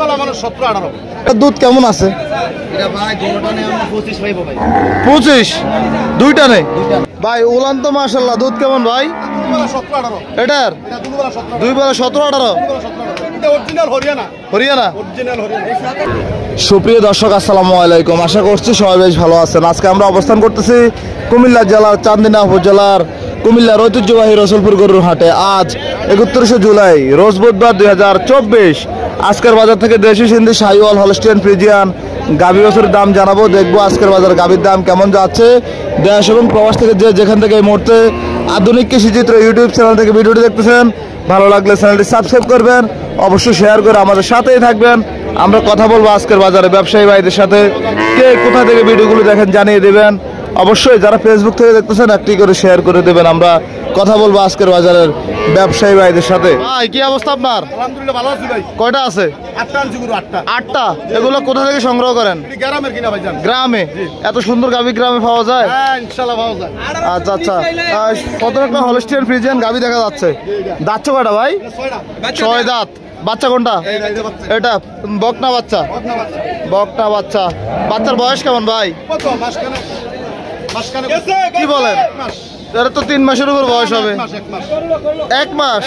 দুধ কেমন আছে? 25 দুইটা নেই ভাই। উলান তো মাশাআল্লাহ। দুধ কেমন ভাই এটার? 2 বেলা 17-18 হরিয়ানা। সুপ্রিয় দর্শক আসসালামু আলাইকুম, আশা করছি সবাই বেশ ভালো আছেন। আজকে আমরা অবস্থান করতেছি কুমিল্লা জেলার চান্দিনা উপজেলার কুমিল্লার ঐতিহ্যবাহী রসুলপুর গরুর হাটে। আজ 31শে জুলাই রোজ বুধবার 2024। আজকের বাজার থেকে দেশি সিন্ধি শাহিওয়াল হলস্টিয়ান ফ্রিজিয়ান গাভী বাছুরের দাম জানাবো, দেখবো আজকের বাজার গাভীর দাম কেমন যাচ্ছে। দেশ এবং প্রবাস থেকে যেখান থেকে এই মুহূর্তে আধুনিক কৃষিচিত্র ইউটিউব চ্যানেল থেকে ভিডিওটি দেখতেছেন, ভালো লাগলে চ্যানেলটি সাবস্ক্রাইব করবেন, অবশ্যই শেয়ার করে আমাদের সাথেই থাকবেন। আমরা কথা বলবো আজকের বাজারে ব্যবসায়ী ভাইদের সাথে। কে কোথা থেকে ভিডিওগুলো দেখেন জানিয়ে দেবেন। অবশ্যই যারা ফেসবুক থেকে দেখতেছেন একটি করে শেয়ার করে দেবেন। আমরা কথা বলবো আজকের বাজারের ব্যবসায়ী ভাইদের সাথে। ভাই কি অবস্থা আপনার? আলহামদুলিল্লাহ ভালো আছি ভাই। কয়টা আছে? 8টা আনছি গরু। 8টা। এগুলো কোথা থেকে সংগ্রহ করেন? গ্রামের কিনা ভাইজান। গ্রামে? এত সুন্দর গাভী গ্রামে পাওয়া যায়? হ্যাঁ ইনশাআল্লাহ পাওয়া যায়। আচ্ছা আচ্ছা। কত একটা হলস্টিয়ান ফ্রিজিয়ান গাভী দেখা যাচ্ছে। দাঁত কয়টা ভাই? 6 দাঁত। বাচ্চা কোনটা? এটা বকনা বাচ্চা। বকনা বাচ্চা। বাচ্চার বয়স কেমন ভাই? কি বলেন? এর তো 3 মাসের উপর বয়স হবে। 1 মাস?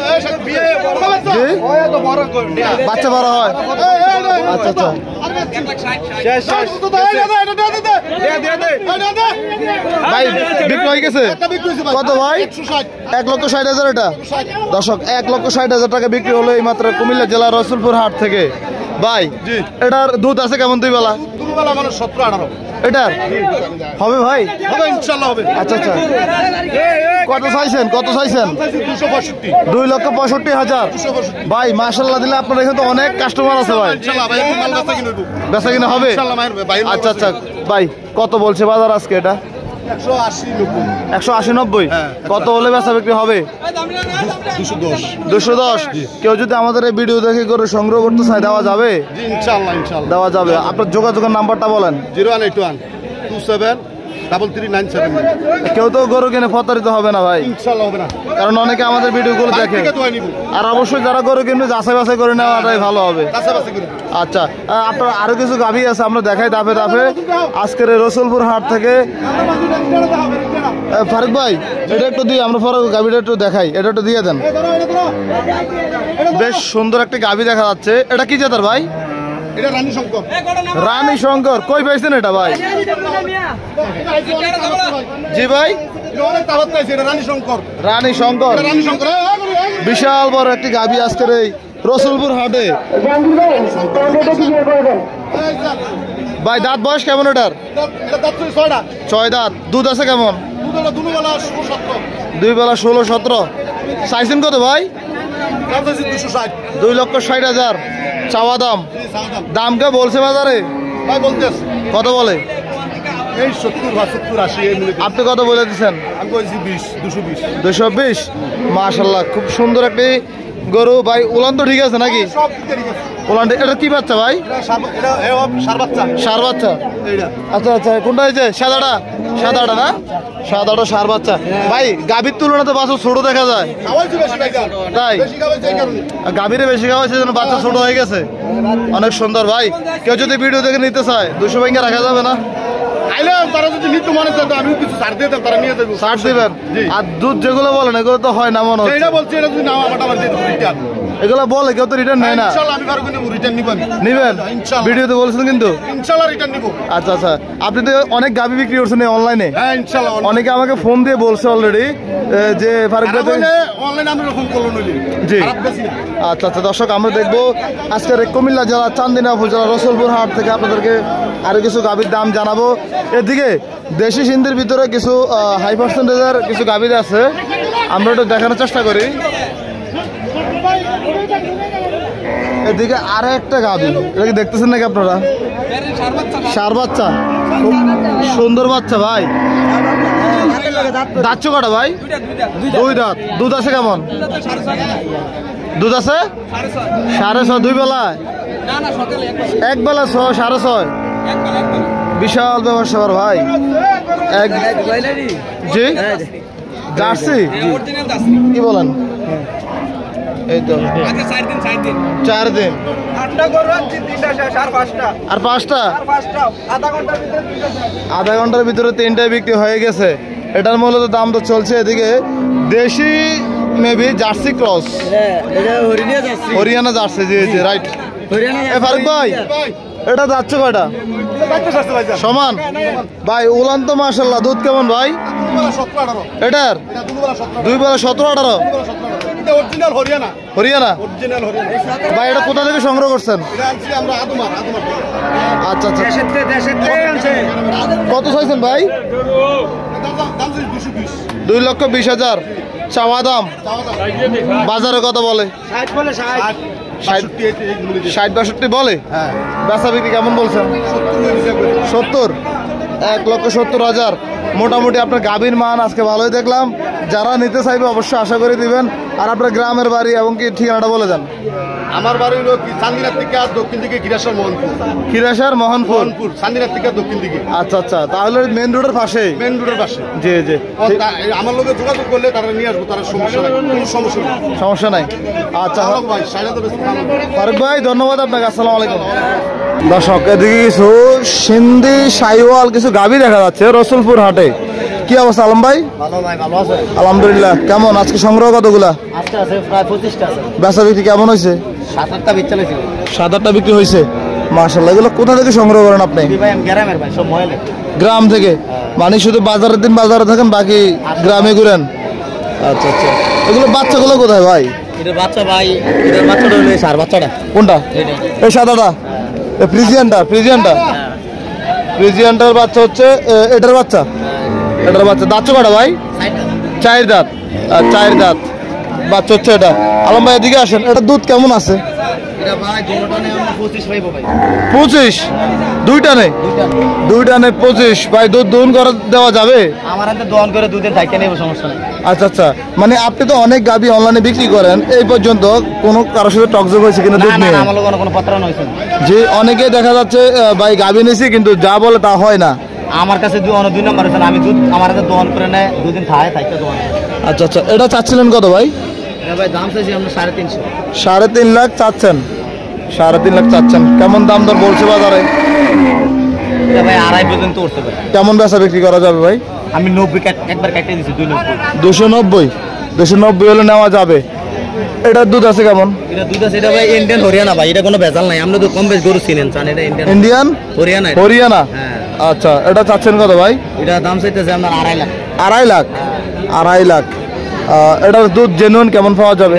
বাচ্চা বড় হয়? আচ্ছা আচ্ছা। ভাই বিক্রি হয়ে গেছে কত ভাই? 1,60,000 এটা দর্শক। 1,60,000 টাকা বিক্রি হলো এই মাত্র কুমিল্লা জেলার রসুলপুর হাট থেকে। ভাই এটার দুধ আছে কেমন? 2 বেলা? 2 বেলা মানে 17-18 এটার হবে ভাই? হবে ইনশাআল্লাহ হবে। আচ্ছা আচ্ছা। কত চাইছেন? 2,65,000 ভাই মাশাআল্লাহ দিলে আপনার এখানে তো অনেক কাস্টমার আছে ভাই। ইনশাআল্লাহ ভাই মাল বেচা কিনা হবে ইনশাআল্লাহ ভাই। আচ্ছা আচ্ছা ভাই কত বলছে বাজার আজকে এটা? 180-90 কত হলে বেচা বিক্রি হবে? 210। কেউ যদি আমাদের এই ভিডিও দেখে করে সংগ্রহ করতে চায় দেওয়া যাবে? জি ইনশাআল্লাহ দেওয়া যাবে। আপনার যোগাযোগের নাম্বারটা বলেন। 01812733979। কেউ তো গরু কিনে প্রতারিত হবে না ভাই? ইনশাআল্লাহ হবে না, কারণ অনেকে আমাদের ভিডিওগুলো দেখে। আর অবশ্যই যারা গরু কিনবে যাচাই বাছাই করে নেওয়াটাই ভালো হবে। আচ্ছা আপনার আরো কিছু গাভী আছে, আমরা দেখাই ধাপে ধাপে আজকের রসুলপুর হাট থেকে। ফারুক ভাই এটা একটু দিয়ে আমরা গাভীটা একটু দেখাই, এটা একটু দিয়ে দেন। বেশ সুন্দর একটা গাভী দেখা যাচ্ছে। এটা কি জাতের ভাই? এটা রানী শঙ্কর। রানী শঙ্কর কই পাইছেন এটা ভাই? জি ভাই রানী শঙ্কর। বিশাল বড় একটি গাভী আজকের এই রসুলপুর হাটে। ভাই দাঁত বয়স কেমন এটার? 6 দাঁত। দুধ আছে কেমন? 2 বেলা 16-17। চাইছেন কত ভাই? 2,60,000 চাওয়া দাম। দাম কে বলছে বাজারে? কত বলে? আপনি কত বলে দিচ্ছেন? 220। মাশাআল্লাহ খুব সুন্দর একটি গরু ভাই। উলান তো ঠিক আছে নাকি? উলান এটা কি বাচ্চা ভাই? সার বাচ্চা। আচ্ছা আচ্ছা কোনটা হয়েছে? সাদাটা না? সাদাটা সার বাচ্চা। ভাই গাভীর তুলনাতে বাচ্চা ছোট দেখা যায় তাই? গাভীরে বেশি খাওয়া হয়েছে যেন বাচ্চা ছোট হয়ে গেছে। অনেক সুন্দর ভাই। কেউ যদি ভিডিও দেখে নিতে চায় 200 ভাঙ্গা রাখা যাবে না? তারা যদি নিতে মনে চায় আমি কিছু ছাড় দিয়ে দেব, তারা নিয়ে যাবে। ছাড় দিবেন? আর দুধ যেগুলো বলেন এগুলো তো হয় না মনে হচ্ছে। এটা বলছি এটা যদি নাও আমার রিটার্ন এগুলো বলে কেউ তো রিটার্ন নেয় না। ইনশাআল্লাহ আমি পারবো না, রিটার্ন নিবেন ইনশাআল্লাহ। ভিডিওতে বলছেন কিন্তু ইনশাআল্লাহ রিটার্ন নিব। আচ্ছা আচ্ছা। আপনি তো অনেক গাভী বিক্রি করছেন অনলাইনে? হ্যাঁ ইনশাআল্লাহ। অনেকে আমাকে ফোন দিয়ে বলছে অলরেডি যে ফারুক ভাই অনলাইনে আমি ফোন করলো নইলে জি। আচ্ছা আচ্ছা দর্শক আমরা দেখবো আজকের কুমিল্লা জেলা চান্দিনা উপজেলা রসুলপুর হাট থেকে আপনাদেরকে আরো কিছু গাভীর দাম জানাবো। এদিকে দেশি সিন্ধির ভিতরে কিছু হাই পার্সেন্টেজের কিছু গাভী আছে, আমরা একটু দেখানোর চেষ্টা করি। এদিকে আরো একটা গাভী, এটা কি দেখতেছেন নাকি আপনারা? সার বাচ্চা, খুব সুন্দর বাচ্চা ভাই। দাঁত কটা ভাই? 2 দাঁত। দুধ আছে কেমন? দুধ আছে 6.5। 2 বেলায়? 1 বেলা 6.5। বিশাল ব্যবসা ভাই। জি জার্সি কি বলেন? এই তো 4 দিন আর পাঁচটা আধা ঘন্টার ভিতরে তিনটায় বিক্রি হয়ে গেছে। এটার মূলত দাম তো চলছে এদিকে দেশি maybe jersey cross Haryana jersey, জি জি রাইট। ফারুক ভাই এটা যাচ্ছে কয়টা সমান ভাই? উলান তো মাশাআল্লাহ, দুধ কেমন ভাই এটার? 2 বেলা 17-18 হরিয়ানা ভাই। এটা কোথা থেকে সংগ্রহ করছেন? আচ্ছা আচ্ছা, কত চাইছেন ভাই? 2,20,000 চাওয়া দাম। বাজারে কত বলে? 60-62 বলে। বেচা বিক্রি কেমন বলছেন? 70। 1,70,000 মোটামুটি আপনার গাভীর মান আজকে ভালোই দেখলাম। যারা নিতে চাইবে অবশ্যই আশা করে দিবেন। আর আপনার গ্রামের বাড়ি এবং কি ঠিকানাটা বলে দেন। আমার বাড়ি হলো চান্দিনার থেকে দক্ষিণ দিকে গিরাসার মোহনপুর। গিরাসার মোহনপুর, চান্দিনার থেকে দক্ষিণ দিকে। আচ্ছা আচ্ছা, তাহলে মেন রোডের পাশে? মেন রোডের পাশে, জি জি। আমার লোকের যোগাযোগ করলে তারা নিয়ে আসবো, তার সমস্যা নাই, কোনো সমস্যা নেই। সমস্যা নাই। আচ্ছা ভাই ফারুক ভাই ধন্যবাদ আপনাকে, আসসালামু আলাইকুম। দর্শক এদিকে কিছু সিন্ধি সাইওয়াল কিছু গাভী দেখা যাচ্ছে রসুলপুর হাটে। কি অবস্থা আলম ভাই? ভালো ভাই, ভালো আছে আলহামদুলিল্লাহ। কেমন আজকে সংগ্রহ কতগুলা? আজকে আছে প্রায় 25টা আছে। বেচা বিক্রি কেমন হয়েছে? 7-8টা বিক্রি হয়েছে। 7-8টা বিক্রি হয়েছে, মাশাআল্লাহ। এগুলো কোথা থেকে সংগ্রহ করেন আপনি? ভাই আমি গ্রামের ভাই, সব ময়লে। গ্রাম থেকে? মানে শুধু বাজারের দিন বাজারে থাকেন, বাকি গ্রামে ঘুরেন? আচ্ছা আচ্ছা। এগুলো বাচ্চাগুলো কোথায় ভাই? এটার বাচ্চা ভাই, এটার বাচ্চাটা হলো সার বাচ্চাটা। কোনটা? এই সাদাটা, ফ্রিজিয়ানটার বাচ্চা হচ্ছে এটার বাচ্চা। এটার বাচ্চা দাঁত কটা ভাই? 4 দাঁত। 4 দাঁত বাচ্চা হচ্ছে এটা। আলম ভাই এদিকে আসেন, এটা দুধ কেমন আছে? এটা ভাই দুটোটা নেই, আমরা 25 পাইবো ভাই। 25? দুইটা নেই? দুইটা নেই 25 ভাই। দুধ দোহন করে দেওয়া যাবে? আমার হাতে দহন করে দুদিন থাকতে নেব, সমস্যা নেই। আচ্ছা আচ্ছা, মানে আপনি তো অনেক গাভী অনলাইনে বিক্রি করেন, এই পর্যন্ত কোনো কারোর সাথে টকজোক হয়েছে কিনা দুধ নিয়ে? আমার লোক কোনো পত্র নইছে যে অনেকে দেখা যাচ্ছে ভাই গাভী নিয়েছি কিন্তু যা বলে তা হয় না। আমার কাছে 2 নম্বর হয়েছে, আমি দুধ আমার হাতে দহন করে নেয়, দুদিন থাকতে দহন। আচ্ছা আচ্ছা, এটা চাচ্ছিলেন কত ভাই? এটা ভাই দাম চাইছি আমরা 3.5 লাখ। 3.5 লাখ চাচ্ছেন? 3.5 লাখ চাচ্ছেন। কেমন দাম দর বলছে বাজারে? এটা ভাই 2.5 পর্যন্ত উঠতে পারে। কেমন বেচা বিক্রি করা যাবে ভাই? আমি 90 একবার কেটে দিছি। 290? 290 হলে নেওয়া যাবে। এটার দুধ আছে কেমন? এটা দুধ আছে, এটা ভাই ইন্ডিয়ান হরিয়ানা ভাই, এটা কোনো ভেজাল নাই। আমরা তো কম বেশ গরু চিনেন, জান এটা ইন্ডিয়ান হরিয়ানা। হ্যাঁ আচ্ছা, এটা চাচ্ছেন কত ভাই? এটা দাম চাইতেছে আপনার 2.5 লাখ। 2.5 লাখ? 2.5 লাখ। এটার দুধ জেনুইন কেমন পাওয়া যাবে?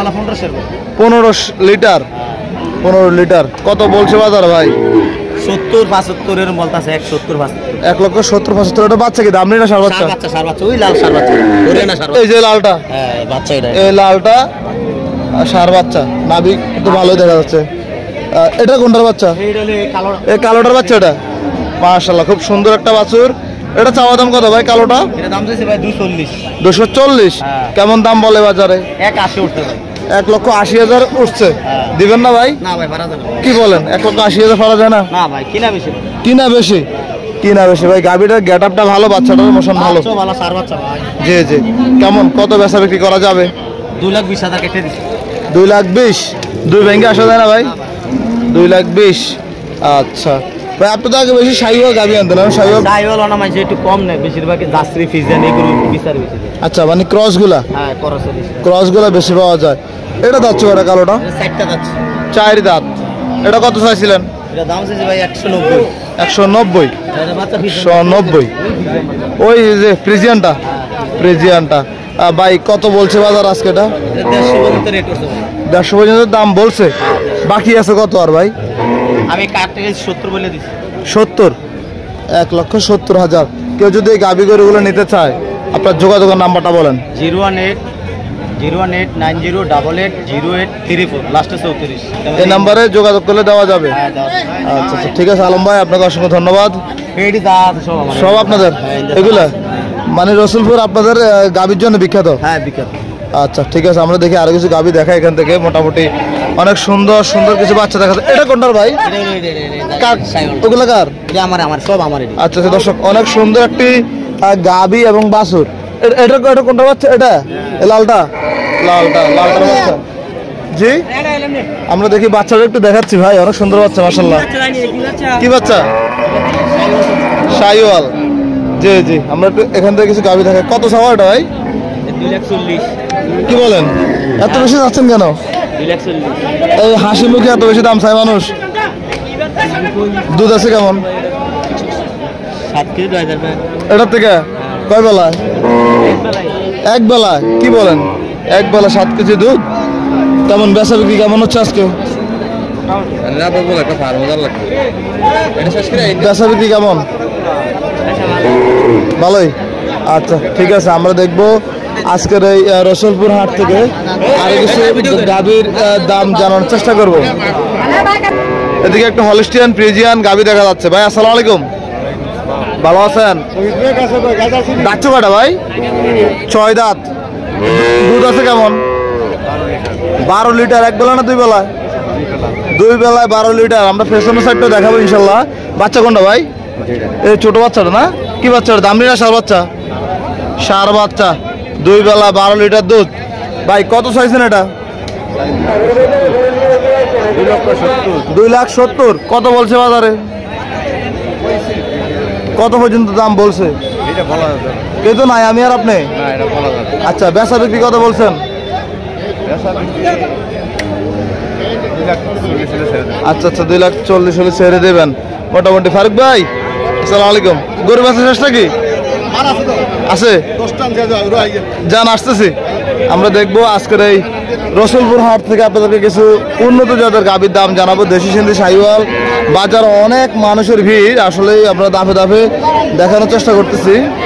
15 লিটার। 15 লিটার। কত বলছে বাজার ভাই? 70-75 এর বলতাছে। 170-75। 1,70,75,000। এটা বাচ্চা কি দাম নেই না? সার বাচ্চা? সার বাচ্চা, ওই লাল সার বাচ্চা হরিয়ানা সার বাচ্চা। এই যে লালটা? হ্যাঁ বাচ্চা এটা। এই লালটা সার বাচ্চা, নাভি তো ভালোই দেখা যাচ্ছে। এটা কোনটার বাচ্চা? এই কালোটার বাচ্চা। এটা মাশাআল্লাহ খুব সুন্দর একটা বাছুর। এটা চাওয়া দাম কত ভাই কালোটা? এটা দাম চাইছে ভাই 240। 240? কেমন দাম বলে বাজারে? 180 উঠতে ভাই। 1,80,000 উঠছে। দিবেন না ভাই? না ভাই পারা যাবে না। কি বলেন? 1,80,000 পারা যায় না? না ভাই, কিনা বেশি। কিনা বেশি? কিনা বেশি ভাই। গাভীটার গেটআপটা ভালো, বাচ্চাটার মোশন ভালো। ভালো সার বাচ্চা ভাই। জি জি। কেমন কত বেচা বিক্রি করা যাবে? 2,20,000 কেটে দিছি। 2,20,000? 2 ব্যাংকে আসা যায় না ভাই? 2,20,000। আচ্ছা ভাই, আপনি তো আগে বেশি সাইওয়াল গাভী আনতেন। সাইওয়াল না মানে একটু কম নেয়, বেশিরভাগ জার্সি ফিজিয়ান এগুলো বিচার বেশি। আচ্ছা, মানে ক্রসগুলা? হ্যাঁ ক্রসগুলা বেশি পাওয়া যায়। এটা যাচ্ছে এটা কালোটা? 4টা যাচ্ছে। 4 দাঁত। এটা কত চাইছিলেন? এটা দাম চাইছে ভাই 190। 190? এটা বাচ্চা 190? ওই যে ফ্রিজিয়ানটা ভাই কত বলছে বাজার আজকে? এটা 150 পর্যন্ত রেট করছে ভাই। 150 পর্যন্ত দাম বলছে। বাকি আছে কত আর ভাই? আমি কাটতে 70 বলে দিছি। 70? 1,70,000। কেউ যদি এই গাভী গরুগুলো নিতে চায়, আপনার যোগাযোগের নাম্বারটা বলেন। 018-090880834 লাস্টে 34। এই নাম্বারে যোগাযোগ করলে দেওয়া যাবে? আচ্ছা আচ্ছা, ঠিক আছে আলম ভাই, আপনাকে অসংখ্য ধন্যবাদ। সব আপনাদের এগুলা? মানে রসুলপুর আপনাদের গাভীর জন্য বিখ্যাত? হ্যাঁ বিখ্যাত। আচ্ছা ঠিক আছে, আমরা দেখি আরো কিছু গাভী দেখা এখান থেকে। মোটামুটি অনেক সুন্দর সুন্দর কিছু বাচ্চা দেখা যায়। এটা কোনটার ভাই? ওগুলা কার? আমার সব আমার। আচ্ছা আচ্ছা দর্শক, অনেক সুন্দর একটি গাভী এবং বাছুর। এটা কোনটা বাচ্চা? এটা লালটার বাচ্চা। জি আমরা দেখি বাচ্চাটা একটু দেখাচ্ছি ভাই, অনেক সুন্দর বাচ্চা মাশাআল্লাহ। কি বাচ্চা? শাইওয়াল। জি জি আমরা একটু এখান থেকে কিছু গাভী দেখাই। কত চাওয়া এটা ভাই? 240। কি বলেন, এত বেশি যাচ্ছেন কেন? 240। এই হাসি মুখে এত বেশি দাম চায় মানুষ। দুধ আছে কেমন? 7 কেজি 2000 টাকা। এটার থেকে কয় বেলা? এক বেলা। কি বলেন, এক বেলা 7 কেজি দুধ? তেমন বেচা বিক্রি কেমন হচ্ছে আজকে? বেচা বিক্রি কেমন? ভালোই। আচ্ছা ঠিক আছে, আমরা দেখবো আজকের এই রসুলপুর হাট থেকে আরো কিছু গাভীর দাম জানানোর চেষ্টা করব। এদিকে একটা হলিস্টিয়ান ফ্রিজিয়ান গাভী দেখা যাচ্ছে। ভাই আসসালামু আলাইকুম, ভালো আছেন? দাঁতছো কটা ভাই? 6 দাঁত। দুধ আছে কেমন? 12 লিটার। এক বেলা না 2 বেলা? 2 বেলায় 12 লিটার। আমরা ফেশনের সাইডটা দেখাবো ইনশাল্লাহ। বাচ্চা কোনটা ভাই? এই ছোট বাচ্চাটা না? কি বাচ্চা? দামড়ি না ষাঁড় বাচ্চা? ষাঁড় বাচ্চা। 2 বেলা 12 লিটার দুধ। ভাই কত চাইছেন এটা? 2,70,000। কত বলছে বাজারে? কত পর্যন্ত দাম বলছে? কে তো নাই, আমি আর আপনি। আচ্ছা বেচা বিক্রি কত বলছেন? আচ্ছা আচ্ছা 2,40,000 হলে ছেড়ে দেবেন মোটামুটি। ফারুক ভাই আসসালামু আলাইকুম, গরু বেচা শেষ নাকি? আছে যান, আসতেছি। আমরা দেখবো আজকের এই রসুলপুর হাট থেকে আপনাদেরকে কিছু উন্নত জাতের গাভীর দাম জানাবো। দেশি সিন্ধি শাহিওয়াল বাজার অনেক মানুষের ভিড়, আসলেই আমরা দাফে দাফে দেখানোর চেষ্টা করতেছি।